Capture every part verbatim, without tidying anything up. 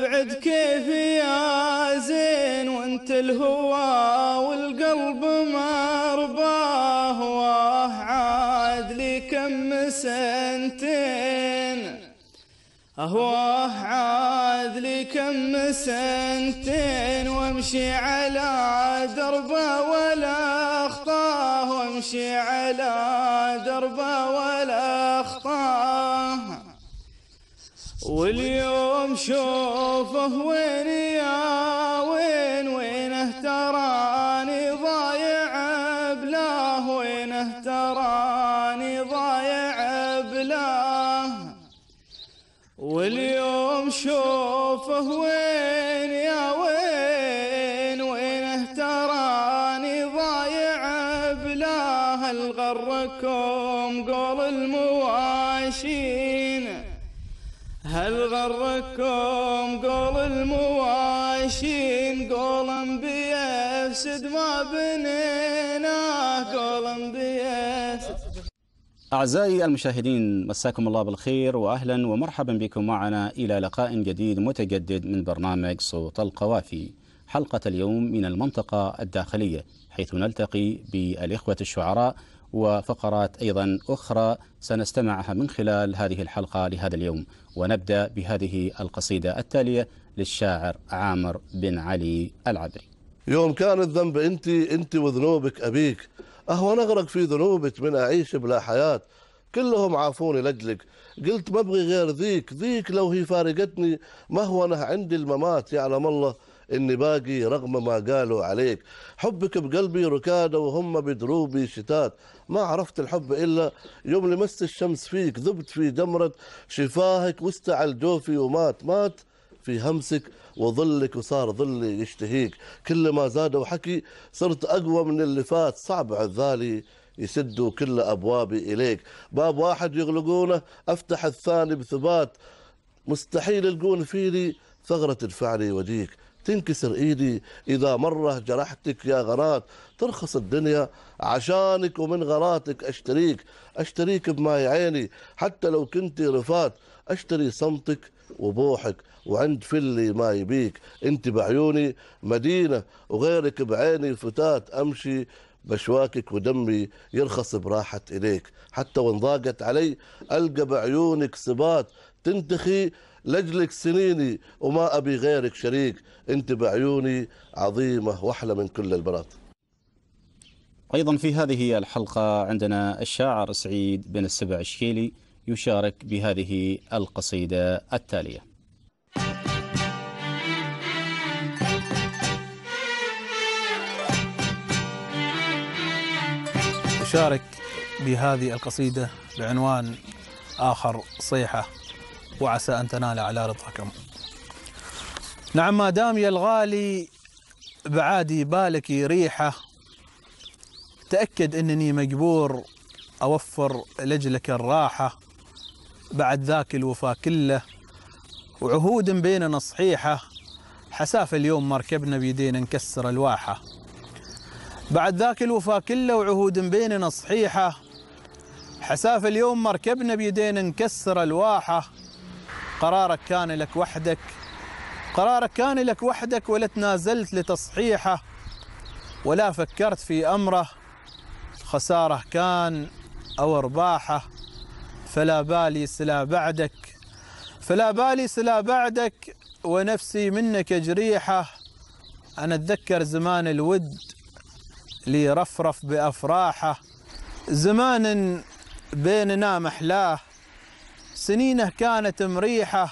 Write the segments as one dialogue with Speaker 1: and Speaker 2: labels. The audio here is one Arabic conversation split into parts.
Speaker 1: بعد كيف يا زين وانت الهوى والقلب مرباه، واه عاد لي كم سنتين، أهواه عاد لي كم سنتين، وامشي على دربه ولا أخطاه، وامشي على دربه ولا أخطاه. واليوم شوفه وين يا وين وينه تراني ضايع بلاه، وينه تراني ضايع بلاه. واليوم شوفه وين يا وين وينه تراني ضايع بلاه. هل غركم قول المواشين، هل غركم قول المواشين، قولا بيفسد ما بنيناه، قولا بيفسد.
Speaker 2: أعزائي المشاهدين، مساكم الله بالخير وأهلا ومرحبا بكم معنا إلى لقاء جديد متجدد من برنامج صوت القوافي. حلقة اليوم من المنطقة الداخلية، حيث نلتقي بالإخوة الشعراء وفقرات أيضا أخرى سنستمعها من خلال هذه الحلقة لهذا اليوم. ونبدأ بهذه القصيدة التالية للشاعر عامر بن علي العبري.
Speaker 3: يوم كان الذنب انت انت وذنوبك ابيك، اهون اغرق في ذنوبك من اعيش بلا حياة. كلهم عافوني لاجلك، قلت ما ابغي غير ذيك، ذيك لو هي فارقتني مهونة عندي الممات. يعلم الله اني باقي رغم ما قالوا عليك، حبك بقلبي ركادة وهم بدروبي شتات. ما عرفت الحب الا يوم لمست الشمس فيك، ذبت في جمرة شفاهك واستعل جوفي ومات. مات في همسك وظلك وصار ظلي يشتهيك، كل ما زاد وحكي صرت أقوى من اللي فات. صعب عذالي يسدوا كل أبوابي إليك، باب واحد يغلقونه أفتح الثاني بثبات. مستحيل يلقون فيني ثغرة تدفعني وديك، تنكسر إيدي إذا مرة جرحتك يا غرات. ترخص الدنيا عشانك ومن غراتك أشتريك، أشتريك بماي عيني حتى لو كنت رفات. أشتري صمتك وبوحك وعند فلي ما يبيك، انت بعيوني مدينة وغيرك بعيني فتات. امشي بشواكك ودمي يرخص براحة اليك، حتى وان ضاقت علي القى بعيونك سبات. تنتخي لاجلك سنيني وما ابي غيرك شريك، انت بعيوني عظيمة واحلى من كل البنات.
Speaker 2: أيضا في هذه الحلقة عندنا الشاعر سعيد بن السبع الشكيلي يشارك بهذه القصيدة التالية.
Speaker 4: يشارك بهذه القصيدة بعنوان آخر صيحة، وعسى أن تنال على رضاكم. نعم ما دام يا الغالي بعادي بالك ريحة، تأكد أنني مجبور أوفر لجلك الراحة. بعد ذاك الوفا كله وعهود بيننا صحيحة، حساف اليوم مركبنا بيدينا نكسر الواحة. بعد ذاك الوفا كله وعهود بيننا صحيحة، حساف اليوم مركبنا بيدينا نكسر الواحة. قرارك كان لك وحدك، قرارك كان لك وحدك، ولا تنازلت لتصحيحه، ولا فكرت في أمره خسارة كان أو رباحه. فلا بالي سلا بعدك، فلا بالي سلا بعدك، ونفسي منك جريحة. أنا أتذكر زمان الود لي رفرف بأفراحه، زمان بيننا محلاه، سنينه كانت مريحة.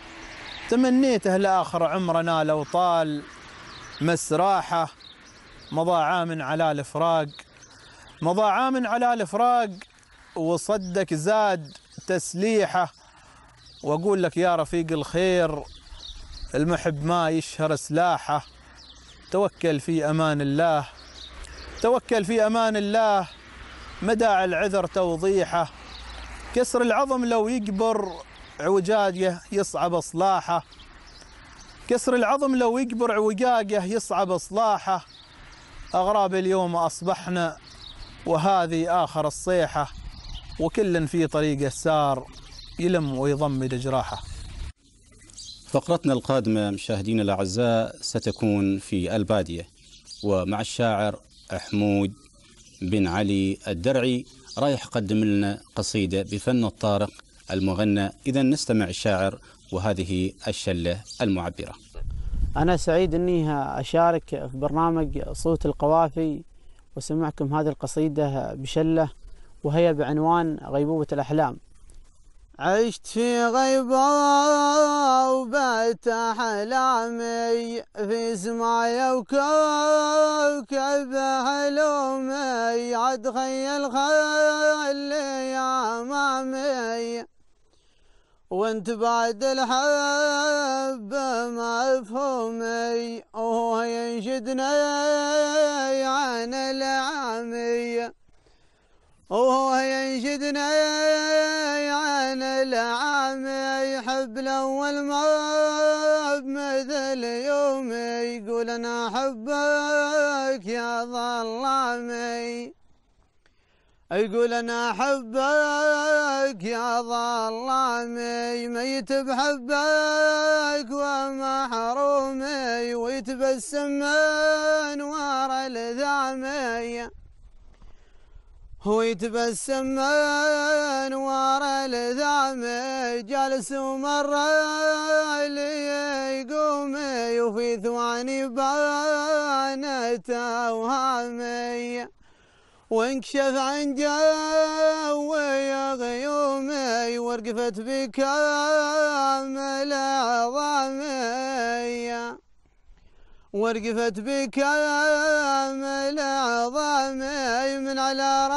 Speaker 4: تمنيته لآخر عمرنا لو طال مسراحه. مضى عام على الفراق، مضى عام على الفراق، وصدك زاد تسليحه. واقول لك يا رفيق الخير، المحب ما يشهر سلاحه. توكل في امان الله، توكل في امان الله، مداعي العذر توضيحه. كسر العظم لو يكبر عوجاجه يصعب اصلاحه، كسر العظم لو يكبر عوجاجه يصعب اصلاحه. اغراب اليوم اصبحنا وهذه آخر الصيحة، وكل في طريقه سار يلم ويضمد جراحه.
Speaker 2: فقرتنا القادمة مشاهدينا الأعزاء ستكون في البادية، ومع الشاعر حمود بن علي الدرعي رايح يقدم لنا قصيدة بفن الطارق المغنى. إذا نستمع الشاعر وهذه الشلة المعبرة.
Speaker 5: أنا سعيد أني أشارك في برنامج صوت القوافي وسمعكم هذه القصيدة بشلة، وهي بعنوان غيبوبة الأحلام. عشت في غيبة وبات أحلامي في سمايا وكوكب حلومي، عد خيل خلي أمامي وانت بعد الحب مفهومي، وهو ينشدني عن العامي وهو ينشدني عن العامي، حب الأول ما بمثل يومي، يقول أنا أحبك يا ظلامي، يقول أنا أحبك يا ظلامي، ميت بحبك ومحرومي، ويتبسم من ورا الذامي، هو يتبسم من ورا الذامي، جالس ومرة لي يقومي، وفي ثواني بانت أوهامي، وانكشف عن جوي غيومي، ورقفت بكامل عظامي، ورقفت بكامل عظامي، من على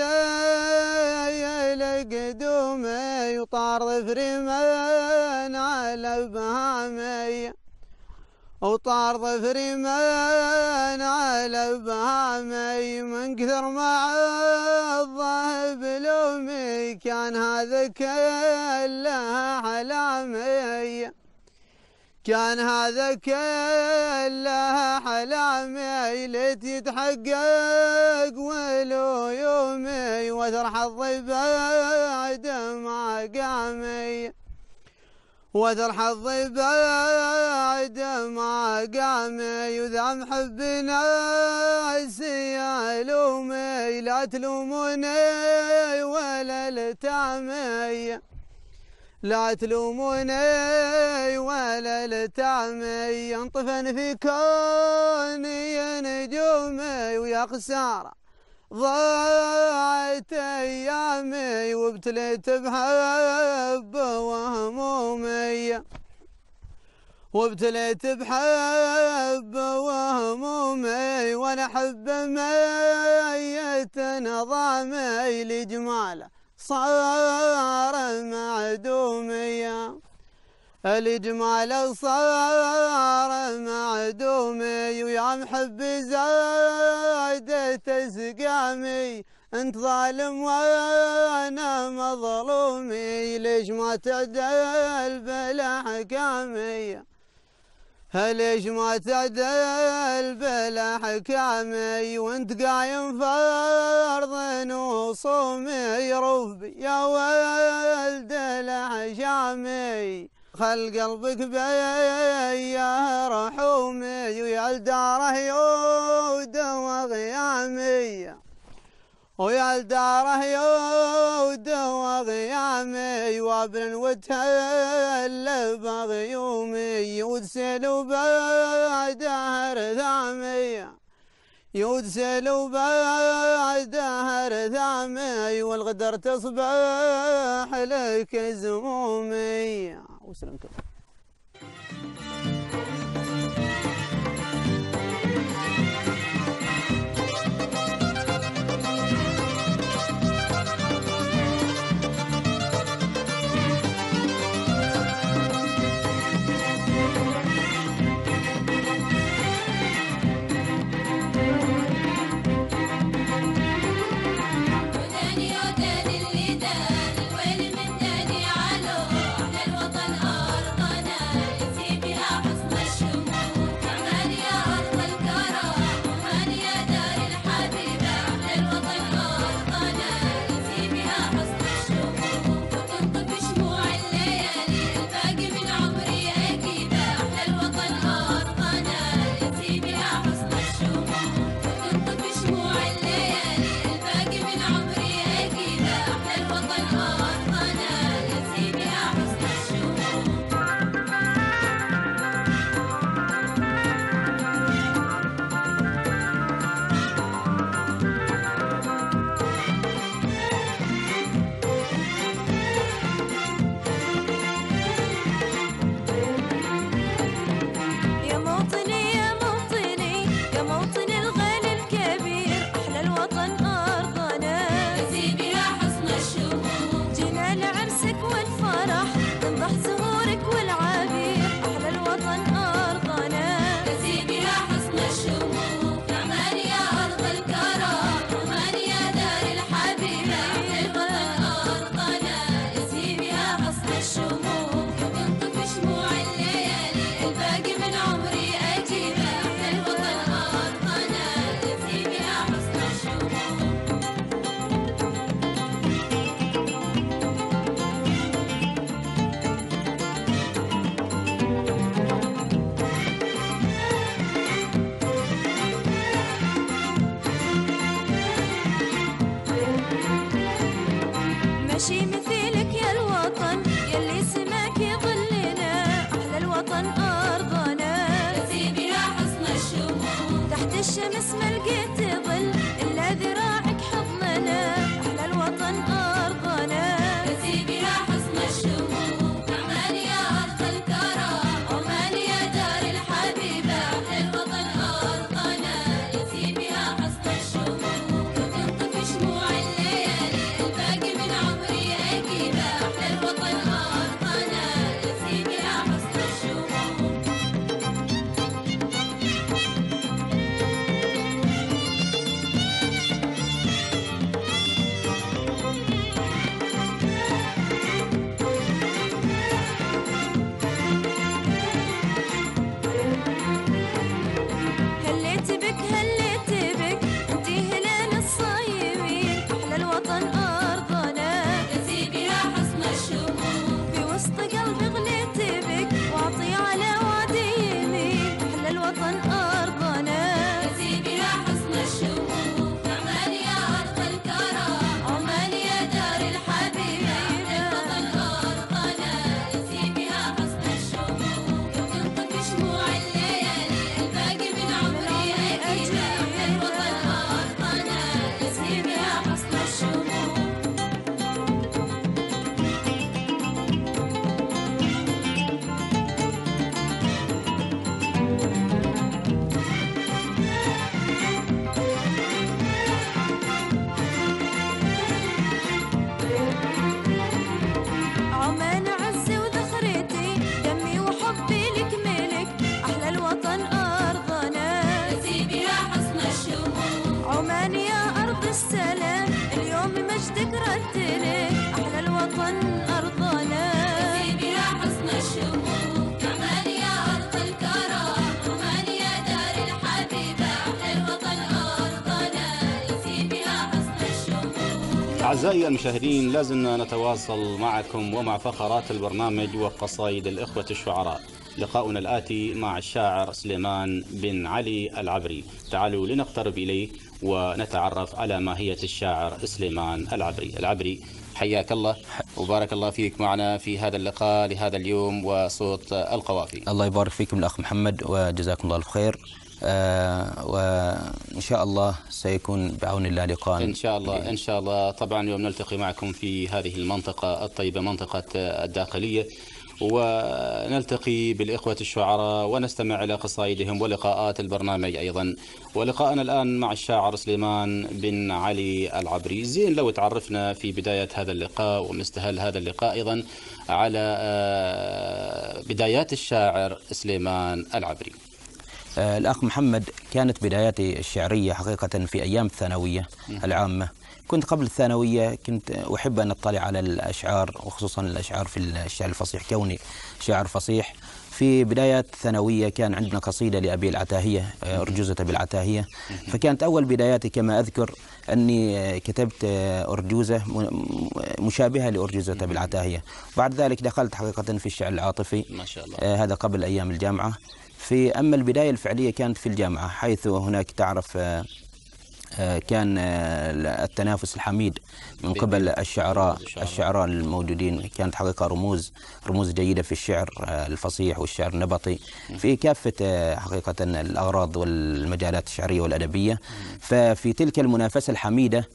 Speaker 5: راسي لقدومي، وطار ظفري من على ابهامي، وطار ظفري من على ابهامي، من كثر ما الضهب لومي، كان هذا كله حلامي، كان هذا كله حلامي، ليت يتحقق ولو يومي، وثر حظي بعد ما قامي، وثر حظي بعد ما قامي، وذا محب ناس يلومي، لا تلوموني ولا التامي، لا تلوموني ولا التامي، انطفن في كوني نجومي، ويا خسارة ضاعت أيامي، وابتليت بحب وهمومي، وابتليت بحب وهمومي، وانا حب ميت نظامي، لجماله صار معدومي، الجمال صار معدومي، ويا محب زادت سقامي، انت ظالم وانا مظلومي، ليش ما تعدل بلا حكامي، ليش ما تعدل بلا حكامي، وانت قايم فرض وصومي، رفبي يا ولد الحشامي، خل قلبك بيا رحومي، ويا الداره يود وغيامي، ويا الداره يود وغيامي، وابن وتهل بغيومي، وتسيل وبعد هرثامي، يودسل وبعد هرثامي، والغدر تصبح لك زمومي. وسلامكم.
Speaker 6: وداني وداني اللي داني، وين من داني علو، أهل الوطن أرض
Speaker 2: أعزائي المشاهدين، لازلنا نتواصل معكم ومع فقرات البرنامج وقصائد الإخوة الشعراء. لقاؤنا الآتي مع الشاعر سليمان بن علي العبري. تعالوا لنقترب إليه ونتعرف على ماهية الشاعر سليمان العبري. العبري، حياك الله وبارك الله فيك معنا في هذا اللقاء لهذا اليوم وصوت القوافي.
Speaker 6: الله يبارك فيكم الأخ محمد وجزاكم الله الخير. آه وإن شاء الله سيكون بعون الله لقاء
Speaker 2: إن شاء الله إن شاء الله. طبعا يوم نلتقي معكم في هذه المنطقة الطيبة، منطقة الداخلية، ونلتقي بالإخوة الشعراء ونستمع إلى قصائدهم ولقاءات البرنامج أيضا. ولقاءنا الآن مع الشاعر سليمان بن علي العبري. زين لو تعرفنا في بداية هذا اللقاء ومستهل هذا اللقاء أيضا على بدايات الشاعر سليمان العبري.
Speaker 6: آه الأخ محمد، كانت بداياتي الشعرية حقيقة في أيام الثانوية العامة. كنت قبل الثانوية كنت أحب أن أطلع على الأشعار، وخصوصا الأشعار في الشعر الفصيح، كوني شاعر فصيح. في بدايات الثانوية كان عندنا قصيدة لأبي العتاهية، أرجوزة بالعتاهية، فكانت أول بداياتي كما أذكر أني كتبت أرجوزة مشابهة لأرجوزة بالعتاهية. بعد ذلك دخلت حقيقة في الشعر العاطفي،
Speaker 2: ما شاء الله.
Speaker 6: آه هذا قبل أيام الجامعة. في أما البداية الفعلية كانت في الجامعة، حيث هناك تعرف آه كان التنافس الحميد من قبل الشعراء الشعراء الموجودين. كانت حقيقة رموز رموز جيدة في الشعر الفصيح والشعر النبطي في كافة حقيقة الأغراض والمجالات الشعرية والأدبية. ففي تلك المنافسة الحميدة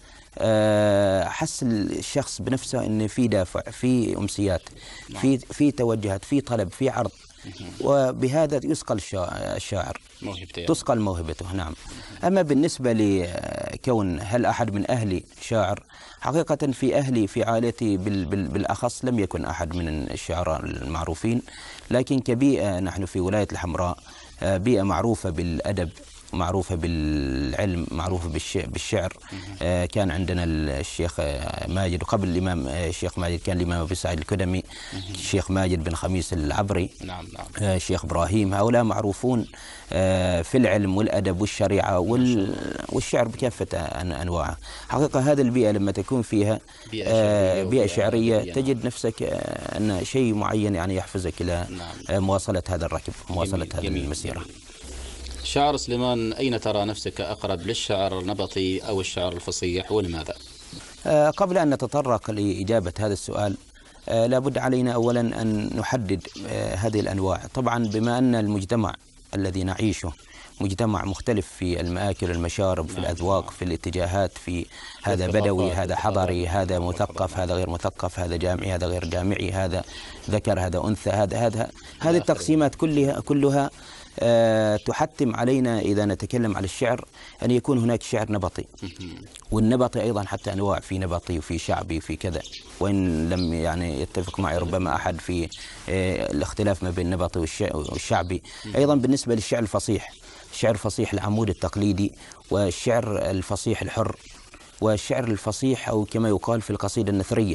Speaker 6: حس الشخص بنفسه أن في دافع، في أمسيات، في في توجهات، في طلب، في عرض، وبهذا يسقل الشاعر، تسقل موهبته. نعم. أما بالنسبة لكون هل أحد من أهلي شاعر، حقيقة في أهلي في عائلتي بالأخص لم يكن أحد من الشعراء المعروفين، لكن كبيئة نحن في ولاية الحمراء بيئة معروفة بالأدب، معروفة بالعلم، معروفة بالشعر. كان عندنا الشيخ ماجد، وقبل الإمام الشيخ ماجد كان الإمام أبي سعيد الكدمي، الشيخ ماجد بن خميس العبري، نعم نعم. الشيخ إبراهيم، هؤلاء معروفون في العلم والأدب والشريعة والشعر بكافة أنواعه. حقيقة هذه البيئة لما تكون فيها بيئة شعرية تجد نفسك أن شيء معين يعني يحفزك إلى مواصلة هذا الركب، مواصلة هذه المسيرة.
Speaker 2: شاعر سليمان، أين ترى نفسك أقرب، للشعر النبطي أو الشعر الفصيح، ولماذا؟
Speaker 6: آه قبل أن نتطرق لإجابة هذا السؤال، آه لابد علينا أولا أن نحدد آه هذه الأنواع. طبعا بما أن المجتمع الذي نعيشه مجتمع مختلف في المآكل والمشارب، في الأذواق، في الاتجاهات، في هذا بدوي، هذا حضري، هذا مثقف، هذا غير مثقف، هذا جامعي، هذا غير جامعي، هذا ذكر، هذا أنثى، هذا هذا هذه التقسيمات كلها كلها أه تحتم علينا إذا نتكلم على الشعر أن يكون هناك شعر نبطي، والنبطي أيضا حتى أنواع، في نبطي وفي شعبي وفي كذا، وإن لم يعني يتفق معي ربما أحد في أه الاختلاف ما بين النبطي والشعبي. أيضا بالنسبة للشعر الفصيح، الشعر الفصيح العمود التقليدي، والشعر الفصيح الحر، والشعر الفصيح أو كما يقال في القصيدة النثرية.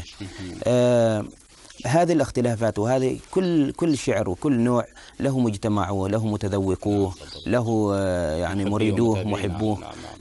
Speaker 6: أه هذه الاختلافات، وهذه كل كل شعر وكل نوع له مجتمعه وله متذوقوه، له يعني مريدوه محبوه.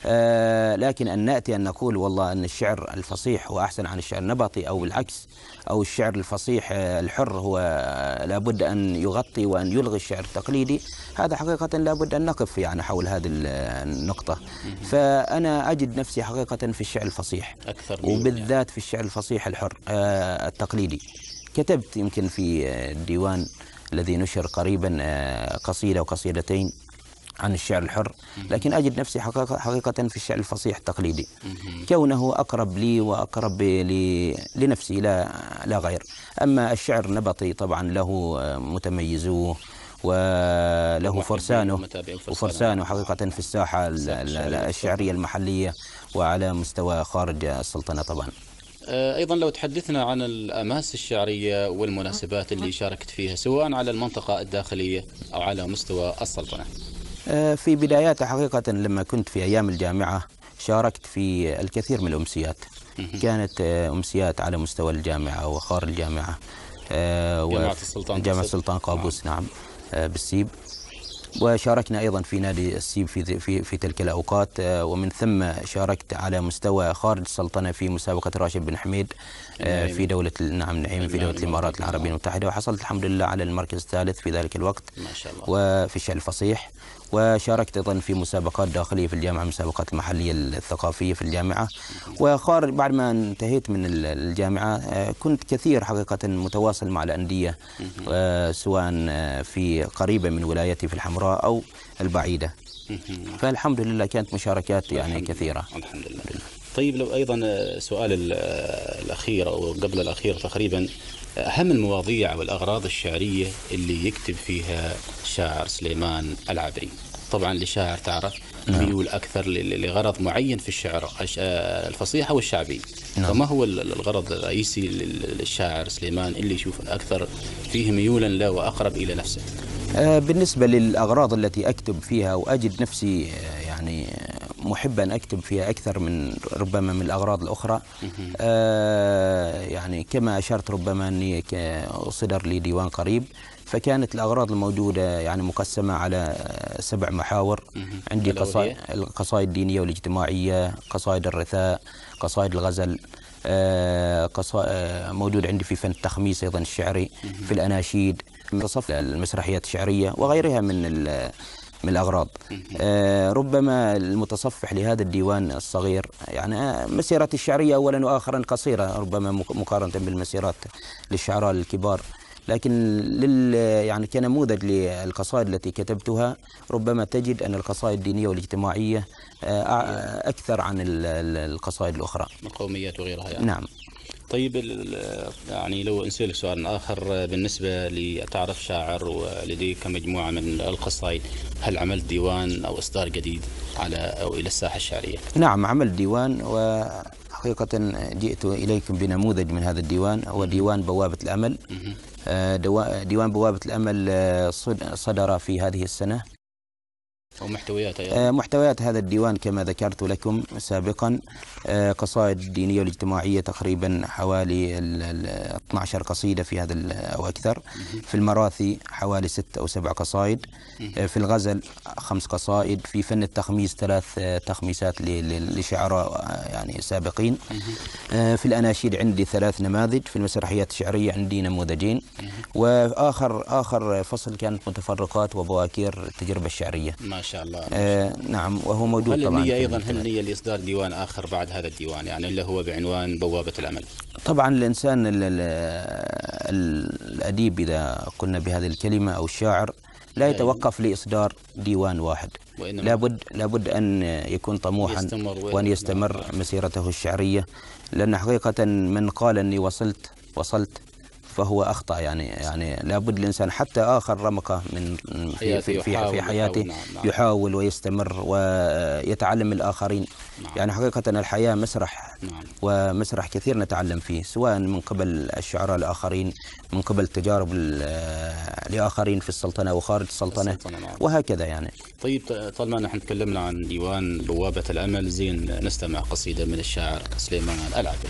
Speaker 6: آه لكن أن نأتي أن نقول والله أن الشعر الفصيح هو أحسن عن الشعر النبطي أو العكس، أو الشعر الفصيح الحر هو لابد أن يغطي وأن يلغي الشعر التقليدي، هذا حقيقة لابد أن نقف يعني حول هذه النقطة. فأنا أجد نفسي حقيقة في الشعر الفصيح أكثر، وبالذات في الشعر الفصيح الحر آه التقليدي. كتبت يمكن في الديوان الذي نشر قريبا قصيدة وقصيدتين عن الشعر الحر، لكن أجد نفسي حقيقة, حقيقة في الشعر الفصيح التقليدي، كونه أقرب لي وأقرب لي لنفسي لا لا غير. أما الشعر النبطي طبعا له متميزوه وله فرسانه وفرسانه حقيقة في الساحة الشعرية المحلية وعلى مستوى خارج السلطنة طبعا.
Speaker 2: أيضا لو تحدثنا عن الأماس الشعرية والمناسبات اللي شاركت فيها سواء على المنطقة الداخلية أو على مستوى السلطنة.
Speaker 6: في بداياتها حقيقة لما كنت في أيام الجامعة شاركت في الكثير من الأمسيات، كانت أمسيات على مستوى الجامعة وخارج الجامعة،
Speaker 2: جامعة السلطان
Speaker 6: جامعة السلطان قابوس، نعم بالسيب. وشاركنا أيضا في نادي السيب في في في تلك الأوقات، ومن ثم شاركت على مستوى خارج السلطنة في مسابقة راشد بن حميد في دولة نعم نعيم في دولة الإمارات العربية المتحدة، وحصلت الحمد لله على المركز الثالث في ذلك الوقت
Speaker 2: ما شاء الله.
Speaker 6: وفي الشعر الفصيح. وشاركت أيضا في مسابقات داخلية في الجامعة، مسابقات المحلية الثقافية في الجامعة. وخارج بعد ما انتهيت من الجامعة كنت كثير حقيقة متواصل مع الأندية، سواء في قريبة من ولايتي في الحمراء أو البعيدة. فالحمد لله كانت مشاركات يعني كثيرة.
Speaker 2: الحمد لله. طيب لو أيضا سؤال الأخير أو قبل الأخير تقريبا، أهم المواضيع والأغراض الشعرية اللي يكتب فيها شاعر سليمان العبري؟ طبعا لشاعر تعرف ميول أكثر لغرض معين في الشعر الفصيحة والشعبي، نعم. فما هو الغرض الرئيسي للشاعر سليمان اللي يشوف أكثر فيه ميولا له وأقرب إلى نفسه؟
Speaker 6: بالنسبة للأغراض التي أكتب فيها وأجد نفسي يعني محب أن أكتب فيها أكثر من ربما من الأغراض الأخرى، آه يعني كما أشرت ربما أني صدر لي ديوان قريب، فكانت الأغراض الموجودة يعني مقسمة على سبع محاور. عندي قصائد القصائد الدينية والاجتماعية، قصائد الرثاء، قصائد الغزل، آه قصائد موجود عندي في فن التخميس أيضا الشعري، في الأناشيد، تصف المسرحيات الشعرية وغيرها من من الأغراض. آه ربما المتصفح لهذا الديوان الصغير يعني مسيرتي الشعرية أولا وآخرا قصيرة ربما مقارنة بالمسيرات للشعراء الكبار، لكن لل يعني كنموذج للقصائد التي كتبتها ربما تجد أن القصائد الدينية والاجتماعية أكثر عن القصائد الأخرى،
Speaker 2: القوميات وغيرها يعني.
Speaker 6: نعم.
Speaker 2: طيب يعني لو نسألك سؤال آخر، بالنسبة لتعرف شاعر ولديك مجموعة من القصائد، هل عملت ديوان أو إصدار جديد على أو إلى الساحة الشعرية؟
Speaker 6: نعم عملت ديوان، وحقيقة جئت إليكم بنموذج من هذا الديوان، هو ديوان بوابة الأمل. ديوان بوابة الأمل صدر في هذه السنة.
Speaker 2: ومحتويات
Speaker 6: محتويات هذا الديوان كما ذكرت لكم سابقا قصائد الدينية والاجتماعية تقريبا حوالي اثنتي عشرة قصيدة في هذا أو أكثر، في المراثي حوالي ست أو سبع قصائد، في الغزل خمس قصائد، في فن التخميس ثلاث تخميسات لشعراء يعني سابقين، في الأناشيد عندي ثلاث نماذج، في المسرحيات الشعرية عندي نموذجين، وآخر آخر فصل كانت متفرقات وبواكير التجربة الشعرية.
Speaker 2: ما شاء الله.
Speaker 6: آه نعم وهو موجود.
Speaker 2: هل
Speaker 6: طبعا
Speaker 2: النية أيضا هل النية لإصدار ديوان آخر بعد هذا الديوان يعني اللي هو بعنوان بوابة الأمل؟
Speaker 6: طبعا الإنسان الأديب إذا قلنا بهذه الكلمة أو الشاعر لا يتوقف لإصدار ديوان واحد، لابد لابد أن يكون طموحا وأن يستمر مسيرته الشعرية، لأن حقيقة من قال أني وصلت وصلت فهو أخطأ، يعني يعني لابد الإنسان حتى آخر رمقه من في في, في, في حياته يحاول, نعم. يحاول ويستمر ويتعلم من الآخرين. نعم. يعني حقيقة الحياة مسرح. نعم. ومسرح كثير نتعلم فيه، سواء من قبل الشعراء الآخرين، من قبل تجارب لآخرين في السلطنة وخارج السلطنة, السلطنة نعم. وهكذا يعني.
Speaker 2: طيب طالما نحن تكلمنا عن ديوان بوابة الأمل، زين نستمع قصيدة من الشاعر سليمان العبري.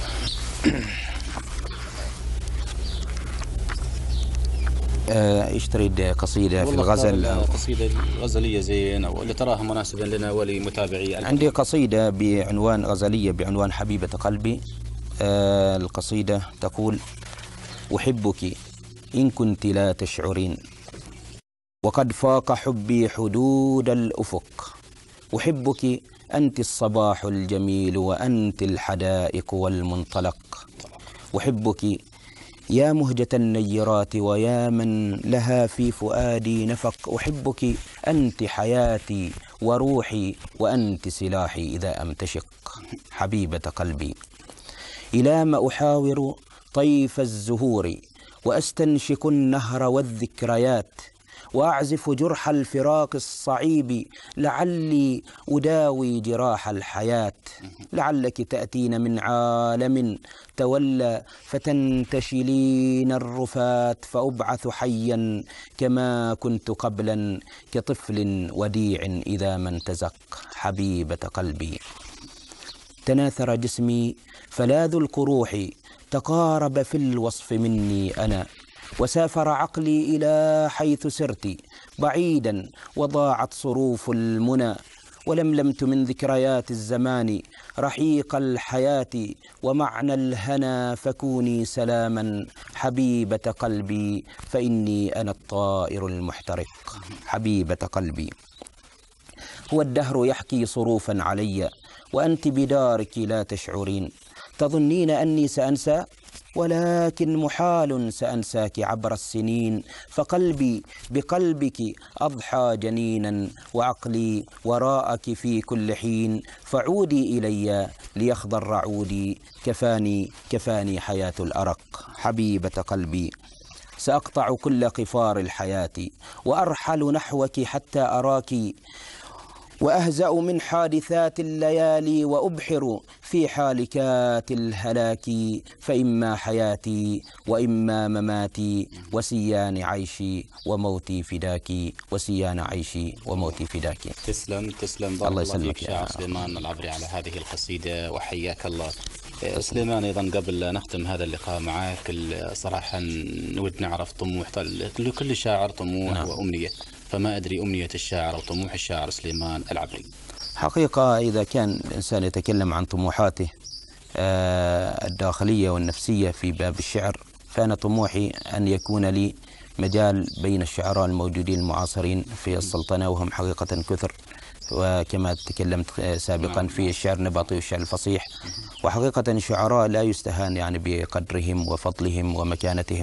Speaker 6: ايش تريد قصيدة في الغزل؟
Speaker 2: قصيدة غزلية زين أو اللي تراها مناسبا لنا ولمتابعي.
Speaker 6: عندي قصيدة بعنوان غزلية بعنوان حبيبة قلبي. آه القصيدة تقول: أحبك إن كنت لا تشعرين، وقد فاق حبي حدود الأفق. أحبك أنت الصباح الجميل وأنت الحدائق والمنطلق. أحبك يا مهجة النيرات ويا من لها في فؤادي نفق. أحبك أنت حياتي وروحي وأنت سلاحي إذا أمتشق. حبيبة قلبي إلى ما أحاور طيف الزهور وأستنشق النهر والذكريات، وأعزف جرح الفراق الصعيب لعلي أداوي جراح الحياة. لعلك تأتين من عالم تولى فتنتشلين الرفات، فأبعث حيا كما كنت قبلا كطفل وديع إذا ما انتزق. حبيبة قلبي تناثر جسمي فلاذ القروح، تقارب في الوصف مني أنا، وسافر عقلي إلى حيث سرت بعيدا وضاعت صروف المنى، ولملمت من ذكريات الزمان رحيق الحياة ومعنى الهنا، فكوني سلاما حبيبة قلبي فإني أنا الطائر المحترق. حبيبة قلبي، هو الدهر يحكي صروفا علي وأنت بدارك لا تشعرين، تظنين أني سأنسى ولكن محال سأنساك عبر السنين، فقلبي بقلبك أضحى جنينا وعقلي وراءك في كل حين، فعودي إلي ليخضر عودي كفاني كفاني حياة الأرق. حبيبة قلبي، سأقطع كل قفار الحياة وأرحل نحوك حتى أراك، وأهزأ من حادثات الليالي وأبحر في حالكات الهلاك، فإما حياتي وإما مماتي وسيان عيشي وموتي فداك، وسيان عيشي وموتي فداك.
Speaker 2: تسلم تسلم. بارك الله يسلمك شاعر سليمان العبري على هذه القصيدة وحياك الله. سليمان، أيضا قبل نختم هذا اللقاء معك صراحة نود نعرف طموح لكل شاعر، طموح نعم. وأمنية، فما أدري أمنية الشاعر أو طموح الشاعر سليمان العبري.
Speaker 6: حقيقة إذا كان الإنسان يتكلم عن طموحاته الداخلية والنفسية في باب الشعر، فأنا طموحي أن يكون لي مجال بين الشعراء الموجودين المعاصرين في السلطنة، وهم حقيقة كثر، وكما تكلمت سابقا في الشعر النبطي والشعر الفصيح، وحقيقة شعراء لا يستهان يعني بقدرهم وفضلهم ومكانتهم.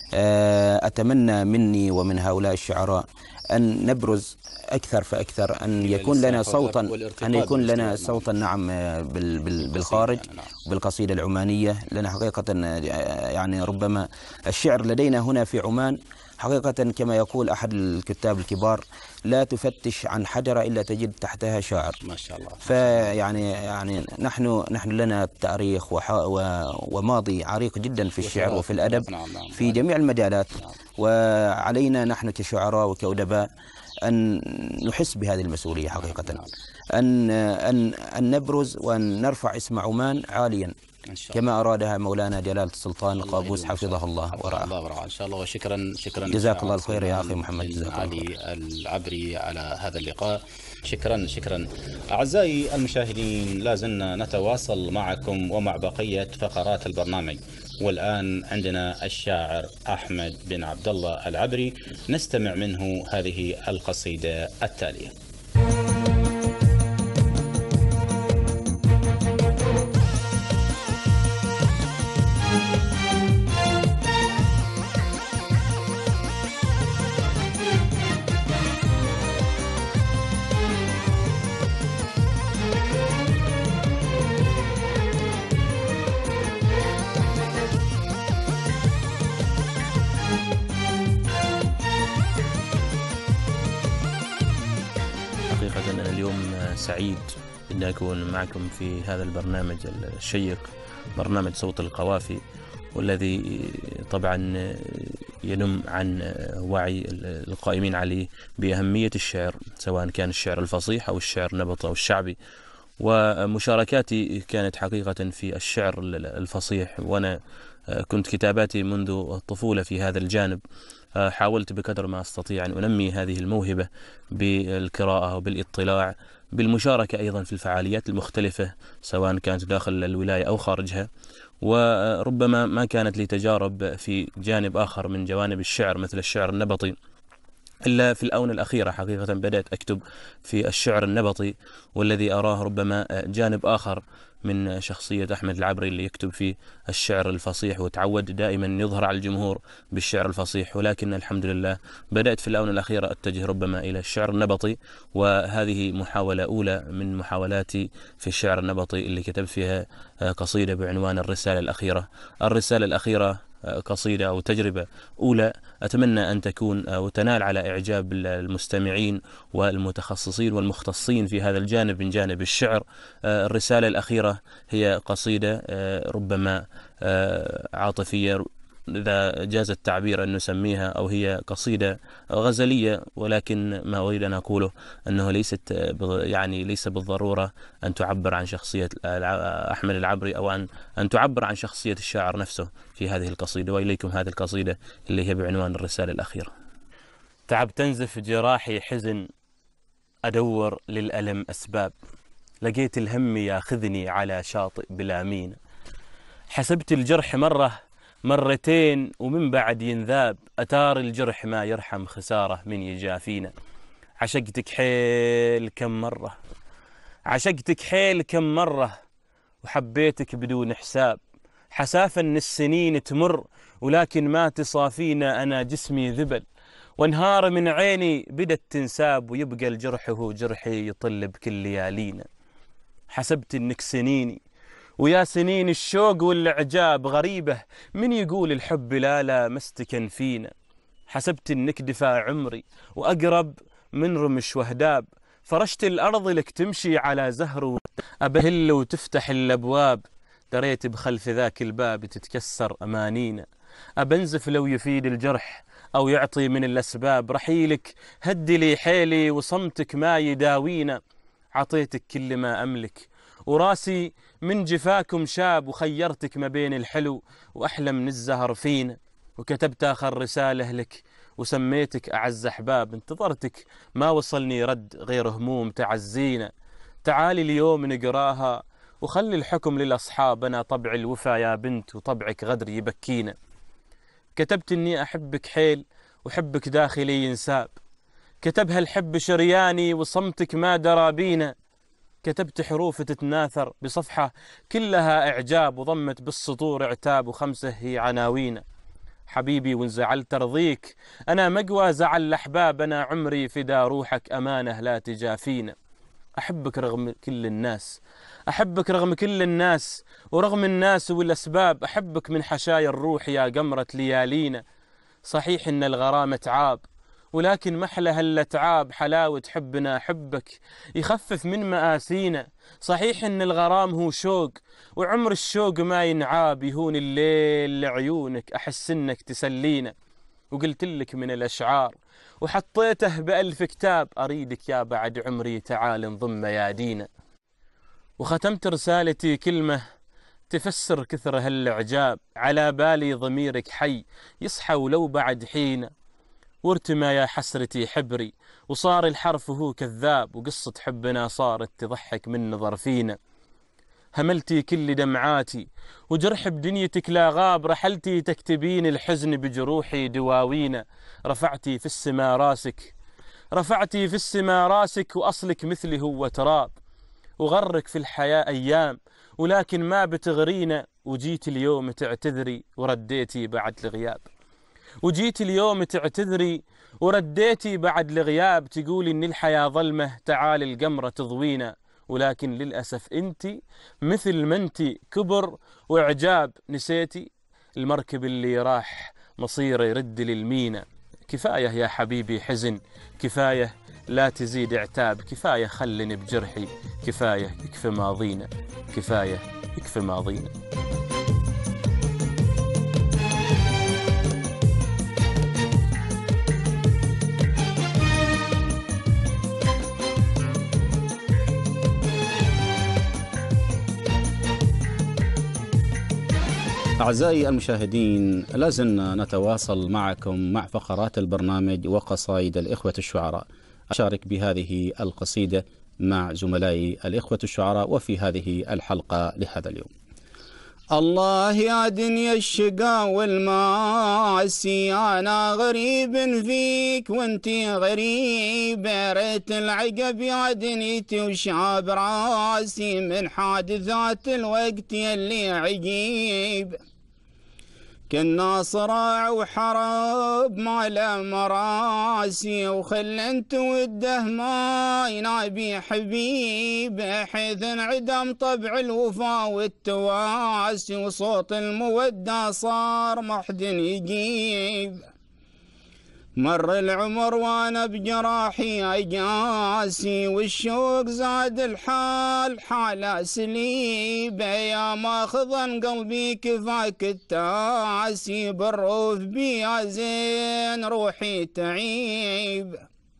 Speaker 6: أتمنى مني ومن هؤلاء الشعراء أن نبرز أكثر فأكثر، أن يكون لنا صوتا أن يكون لنا صوتا نعم بالخارج بالقصيدة العمانية، لنا حقيقة يعني ربما الشعر لدينا هنا في عمان حقيقة كما يقول أحد الكتاب الكبار: لا تفتش عن حجرة إلا تجد تحتها شاعر.
Speaker 2: ما شاء الله.
Speaker 6: فيعني يعني نحن نحن لنا تاريخ وماضي عريق جدا في الشعر وفي الأدب في جميع المجالات، وعلينا نحن كشعراء وكأدباء أن نحس بهذه المسؤولية حقيقة، أن أن أن نبرز وأن نرفع اسم عمان عاليا كما أرادها مولانا جلالة السلطان القابوس حفظه الله ورعاه.
Speaker 2: الله ورعاه إن شاء الله. وشكرا شكرا
Speaker 6: جزاك الله الخير يا أخي محمد، جزاك الله
Speaker 2: علي العبري على هذا اللقاء. شكرا شكرا. أعزائي المشاهدين، لا زلنا نتواصل معكم ومع بقية فقرات البرنامج، والآن عندنا الشاعر أحمد بن عبد الله العبري، نستمع منه هذه القصيدة التالية.
Speaker 7: سعيد أن أكون معكم في هذا البرنامج الشيق، برنامج صوت القوافي، والذي طبعا ينم عن وعي القائمين عليه بأهمية الشعر، سواء كان الشعر الفصيح أو الشعر النبطي أو الشعبي. ومشاركاتي كانت حقيقة في الشعر الفصيح، وأنا كنت كتاباتي منذ الطفولة في هذا الجانب. حاولت بقدر ما أستطيع أن أنمي هذه الموهبة بالقراءة وبالاطلاع، بالمشاركة أيضا في الفعاليات المختلفة سواء كانت داخل الولاية أو خارجها. وربما ما كانت لي تجارب في جانب آخر من جوانب الشعر مثل الشعر النبطي، إلا في الآونة الأخيرة حقيقة بدأت أكتب في الشعر النبطي، والذي أراه ربما جانب آخر من شخصية أحمد العبري اللي يكتب في الشعر الفصيح، وتعود دائما يظهر على الجمهور بالشعر الفصيح. ولكن الحمد لله بدأت في الآونة الأخيرة أتجه ربما إلى الشعر النبطي، وهذه محاولة أولى من محاولاتي في الشعر النبطي اللي كتبت فيها قصيدة بعنوان الرسالة الأخيرة. الرسالة الأخيرة قصيدة أو تجربة أولى أتمنى أن تكون وتنال على إعجاب المستمعين والمتخصصين والمختصين في هذا الجانب من جانب الشعر. الرسالة الأخيرة هي قصيدة ربما عاطفية، إذا جاز التعبير أن نسميها، أو هي قصيدة غزلية، ولكن ما أريد أن أقوله أنه ليست يعني ليس بالضرورة أن تعبر عن شخصية أحمد العبري، أو أن أن تعبر عن شخصية الشاعر نفسه في هذه القصيدة. وإليكم هذه القصيدة اللي هي بعنوان الرسالة الأخيرة. تعب تنزف جراحي حزن، أدور للألم أسباب، لقيت الهم ياخذني على شاطئ بلا مين، حسبت الجرح مرة مرتين ومن بعد ينذاب، أتار الجرح ما يرحم خسارة من يجافينا، عشقتك حيل كم مرة، عشقتك حيل كم مرة، وحبيتك بدون حساب، حسافة ان السنين تمر ولكن ما تصافينا، أنا جسمي ذبل وانهار من عيني بدت تنساب، ويبقى الجرح هو جرحي يطل بكل ليالينا، حسبت انك سنيني ويا سنين الشوق والإعجاب، غريبة من يقول الحب لا لا مستكن فينا، حسبت انك دفاع عمري وأقرب من رمش وهداب، فرشت الأرض لك تمشي على زهر أبهل وتفتح الأبواب، دريت بخلف ذاك الباب تتكسر أمانينا، أبنزف لو يفيد الجرح أو يعطي من الأسباب، رحيلك هدي لي حيلي وصمتك ما يداوينا، عطيتك كل ما أملك وراسي من جفاكم شاب، وخيرتك ما بين الحلو وأحلى من الزهر فينا، وكتبت آخر رسالة لك وسميتك أعز أحباب، انتظرتك ما وصلني رد غير هموم تعزينا، تعالي اليوم نقراها وخلي الحكم للأصحاب، أنا طبع الوفا يا بنت وطبعك غدر يبكينا، كتبت إني أحبك حيل وحبك داخلي ينساب، كتبها الحب شرياني وصمتك ما درى بينا، كتبت حروف تتناثر بصفحة كلها إعجاب، وضمت بالسطور عتاب وخمسة هي عناوين، حبيبي وإن زعلت أرضيك أنا مقوى زعل الأحباب، أنا عمري فدا روحك أمانة لا تجافينا، أحبك رغم كل الناس، أحبك رغم كل الناس ورغم الناس والأسباب، أحبك من حشايا الروح يا قمرة ليالينا، صحيح إن الغرام تعاب ولكن محلى هالأتعاب، حلاوة حبنا حبك يخفف من مآسينا، صحيح إن الغرام هو شوق وعمر الشوق ما ينعاب، يهون الليل لعيونك أحس إنك تسلينا، وقلت لك من الأشعار وحطيته بألف كتاب، أريدك يا بعد عمري تعال انضم ميادينا، وختمت رسالتي كلمة تفسر كثر هالإعجاب، على بالي ضميرك حي يصحى ولو بعد حين، وارتمى يا حسرتي حبري وصار الحرف هو كذاب، وقصة حبنا صارت تضحك من نظر فينا، هملتي كل دمعاتي وجرح بدنيتك لا غاب، رحلتي تكتبين الحزن بجروحي دواوينا، رفعتي في السما راسك رفعتي في السما راسك وأصلك مثلي هو تراب، وغرك في الحياة أيام ولكن ما بتغرينا، وجيت اليوم تعتذري ورديتي بعد الغياب، وجيت اليوم تعتذري ورديتي بعد الغياب، تقولي إن الحياة ظلمة تعال القمرة تضوينا، ولكن للأسف أنت مثل ما أنت كبر وإعجاب، نسيتي المركب اللي راح مصيره يرد للمينا، كفاية يا حبيبي حزن، كفاية لا تزيد عتاب، كفاية خلني بجرحي، كفاية يكفي ماضينا، كفاية يكفي ماضينا.
Speaker 2: أعزائي المشاهدين، لازلنا نتواصل معكم مع فقرات البرنامج وقصائد الإخوة الشعراء. أشارك بهذه القصيدة مع زملائي الإخوة الشعراء وفي هذه الحلقة لهذا اليوم.
Speaker 1: الله يا دنيا الشقا والمعاسي، أنا غريب فيك وانتي غريبة، ريت العقب يا دنيتي وشعب راسي، من حادثات الوقت يلي عجيب، كنا صراع وحرب ما لا مراسي، وخل انت وده ما ينابي حبيب، حيث انعدم طبع الوفا والتواسي، وصوت المودة صار محد يجيب، مر العمر وانا بجراحي اجاسي، والشوق زاد الحال حالة سليبة، يا ماخذا قلبي كفاك التاسي، بالروف بي يا زين روحي تعيب،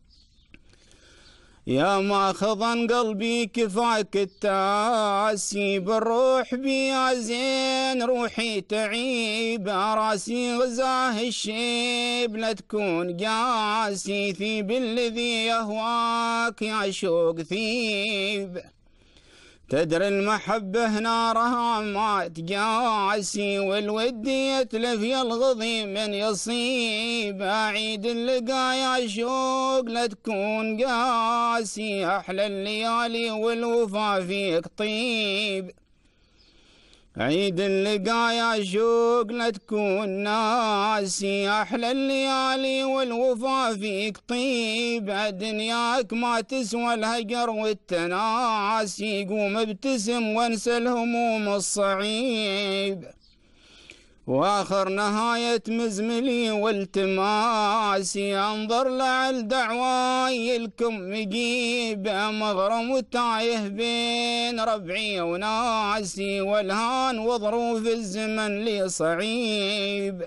Speaker 1: يا ماخذا قلبي كفاك التاسي، بالروح بي يا زين روحي تعيب، راسي غزاه الشيب لا تكون قاسي، ثيب الذي يهواك يا شوق ثيب، تدري المحبة نارها ما تقاسي، والود يتلف يلغضي من يصيب، أعيد اللقا يا شوق لا تكون قاسي، أحلى الليالي والوفا فيك طيب، عيد اللقا يا شوق لا تكون ناسي، أحلى الليالي والوفا فيك طيب، دنياك ما تسوى الهجر والتناسي، قوم ابتسم وانسى الهموم الصعيب، واخر نهاية مزملي والتماسي، انظر لعل دعواي الكم مجيب، مغرم وتايه بين ربعي وناسي، والهان وظروف الزمن لي صعيب،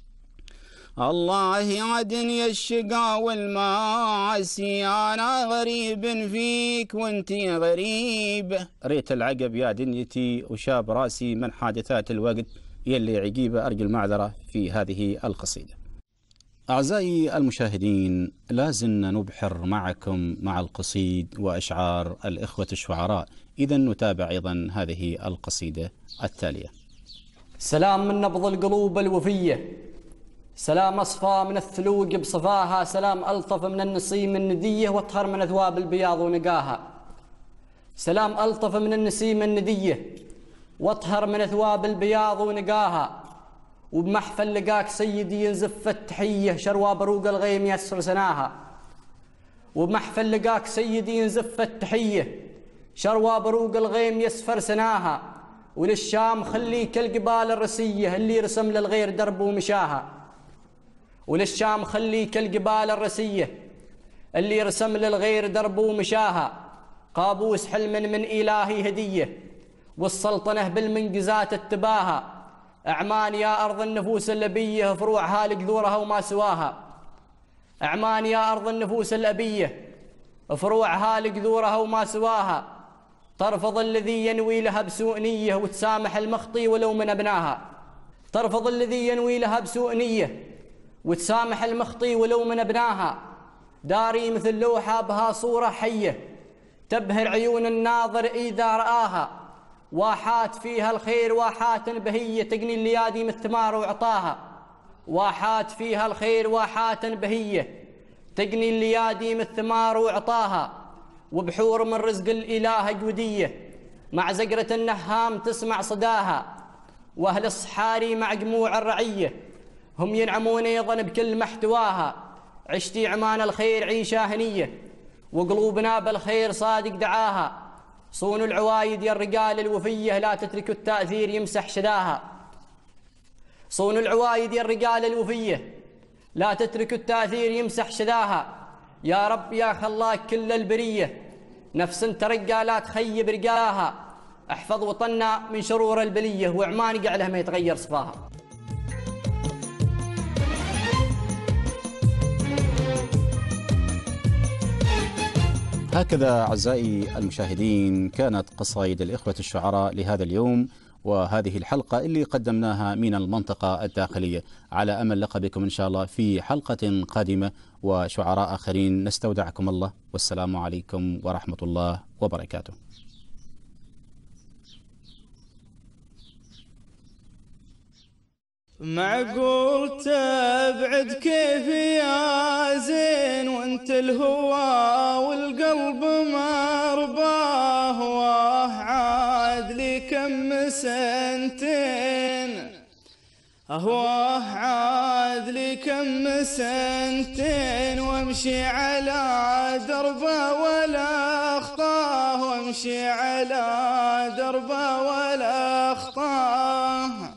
Speaker 1: الله يا دنيا الشقا والماسي، انا غريب فيك وانتي غريب،
Speaker 2: ريت العقب يا دنيتي وشاب راسي من حادثات الوقت يلي عقيبة أرجو المعذرة في هذه القصيدة. أعزائي المشاهدين، لازلنا نبحر معكم مع القصيد وأشعار الإخوة الشعراء، إذا نتابع أيضا هذه القصيدة التالية.
Speaker 8: سلام من نبض القلوب الوفية، سلام أصفى من الثلوج بصفاها، سلام ألطف من النسيم الندية، واطهر من أثواب البياض ونقاها، سلام ألطف من النسيم الندية، واطهر من أثواب البياض ونقاها، وبمحفل لقاك سيدي ينزف التحية، شروى بروق الغيم يسر سناها، وبمحفل لقاك سيدي ينزف التحية، شروى بروق الغيم يسفر سناها، وللشام خليك القبال الرسية اللي رسم للغير درب ومشاها، وللشام خليك القبال الرسية اللي رسم للغير درب ومشاها، قابوس حلم من إلهي هدية، والسلطنة بالمنجزات التباها، أعمان يا أرض النفوس اللبية، فروعها لقذورها وما سواها، أعمان يا أرض النفوس الأبية، فروعها لقذورها وما سواها، ترفض الذي ينوي لها بسوء نية، وتسامح المخطي ولو من أبناها، ترفض الذي ينوي لها بسوء نية، وتسامح المخطي ولو من أبناها، داري مثل لوحة بها صورة حية، تبهر عيون الناظر إذا رآها، واحات فيها الخير واحات بهية، تقني الليادي من الثمار وعطاها، واحات فيها الخير واحات بهية، تقني الليادي من الثمار وعطاها، وبحور من رزق الإله جودية، مع زقرة النهام تسمع صداها، وأهل الصحاري مع جموع الرعية، هم ينعمون أيضا بكل محتواها، عشتي عمان الخير عيشة هنية، وقلوبنا بالخير صادق دعاها، صونوا العوايد يا الرجال الوفية، لا تتركوا التأثير يمسح شداها، صونوا العوايد يا الرجال الوفية، لا تتركوا التأثير يمسح شداها، يا رب يا خلاك كل البرية، نفس ترقى لا تخيب رقاها، احفظ وطننا من شرور البلية، وعمان قعله ما يتغير صفاها.
Speaker 2: هكذا أعزائي المشاهدين كانت قصائد الإخوة الشعراء لهذا اليوم وهذه الحلقة اللي قدمناها من المنطقة الداخلية، على أمل لقى بكم إن شاء الله في حلقة قادمة وشعراء آخرين. نستودعكم الله، والسلام عليكم ورحمة الله وبركاته.
Speaker 9: معقول تبعد كيف يا زين وانت الهوى والقلب مرباه، واه عاد لي كم سنتين، واه عاد لي كم سنتين، وامشي على دربه ولا اخطاه، وامشي على دربه ولا اخطاه.